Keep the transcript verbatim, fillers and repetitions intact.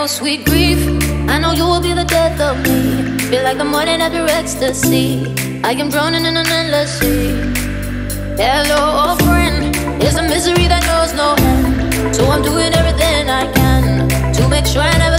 sweet grief. I know you will be the death of me. Feel like the morning after ecstasy. I am drowning in an endless sea. Hello, old friend. It's a misery that knows no end. So I'm doing everything I can to make sure I never